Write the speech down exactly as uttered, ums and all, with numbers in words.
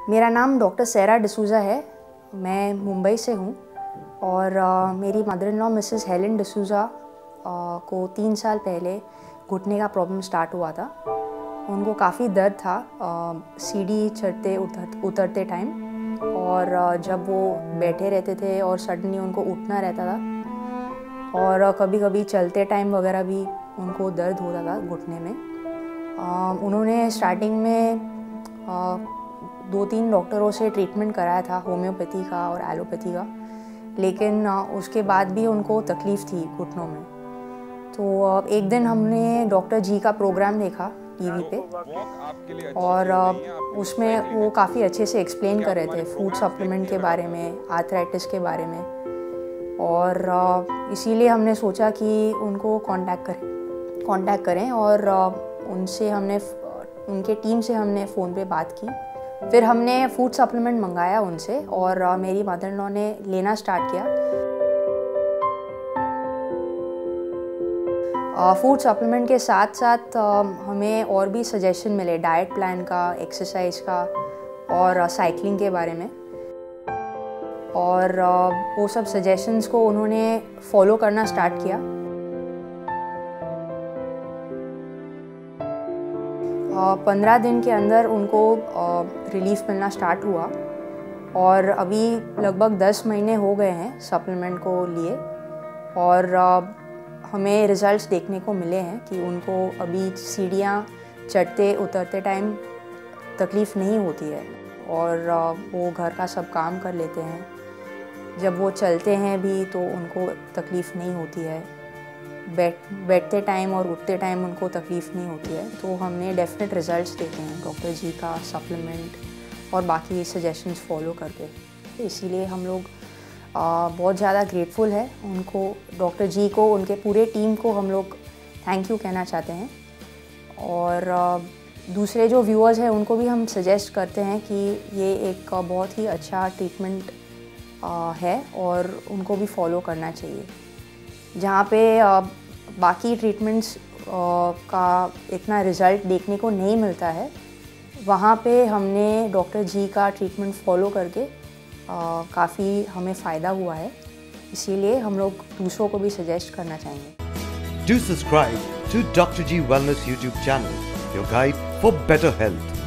मेरा नाम doctor Helen D'Souza है। मैं मुंबई से हूँ और uh, मेरी mother in law Mrs Helen D'Souza uh, को तीन साल पहले घुटने का प्रॉब्लम स्टार्ट हुआ था। उनको काफ़ी दर्द था uh, सीढ़ी चढ़ते उतर उतरते टाइम, और uh, जब वो बैठे रहते थे और सडनली उनको उठना रहता था, और uh, कभी कभी चलते टाइम वगैरह भी उनको दर्द होता था घुटने में। uh, उन्होंने स्टार्टिंग में uh, दो तीन डॉक्टरों से ट्रीटमेंट कराया था, होम्योपैथी का और एलोपैथी का, लेकिन उसके बाद भी उनको तकलीफ़ थी घुटनों में। तो एक दिन हमने डॉक्टर जी का प्रोग्राम देखा टीवी पे, और उसमें वो काफ़ी अच्छे से एक्सप्लेन कर रहे थे फूड सप्लीमेंट के बारे में, आर्थराइटिस के बारे में, और इसीलिए हमने सोचा कि उनको कांटेक्ट करें कांटेक्ट करें और उनसे हमने उनके टीम से हमने फ़ोन पे बात की। फिर हमने फूड सप्लीमेंट मंगाया उनसे, और uh, मेरी मदर इन लॉ ने लेना स्टार्ट किया। फूड uh, सप्लीमेंट के साथ साथ uh, हमें और भी सजेशन मिले डाइट प्लान का, एक्सरसाइज का और साइकिलिंग uh, के बारे में, और uh, वो सब सजेशंस को उन्होंने फॉलो करना स्टार्ट किया। पंद्रह दिन के अंदर उनको रिलीफ मिलना स्टार्ट हुआ, और अभी लगभग दस महीने हो गए हैं सप्लीमेंट को लिए, और हमें रिजल्ट्स देखने को मिले हैं कि उनको अभी सीढ़ियाँ चढ़ते उतरते टाइम तकलीफ़ नहीं होती है, और वो घर का सब काम कर लेते हैं। जब वो चलते हैं भी तो उनको तकलीफ़ नहीं होती है, बैठ बैठते टाइम और उठते टाइम उनको तकलीफ़ नहीं होती है। तो हमने डेफिनेट रिज़ल्ट्स देखे हैं डॉक्टर जी का सप्लीमेंट और बाकी सजेशंस फॉलो करके। तो इसीलिए हम लोग आ, बहुत ज़्यादा ग्रेटफुल है उनको, डॉक्टर जी को, उनके पूरे टीम को हम लोग थैंक यू कहना चाहते हैं। और आ, दूसरे जो व्यूअर्स हैं उनको भी हम सजेस्ट करते हैं कि ये एक बहुत ही अच्छा ट्रीटमेंट है और उनको भी फॉलो करना चाहिए। जहाँ पे बाकी ट्रीटमेंट्स का इतना रिज़ल्ट देखने को नहीं मिलता है, वहाँ पे हमने डॉक्टर जी का ट्रीटमेंट फॉलो करके काफ़ी हमें फ़ायदा हुआ है। इसीलिए हम लोग दूसरों को भी सजेस्ट करना चाहेंगे। Do subscribe to doctor ji Wellness YouTube channel, your guide for better health.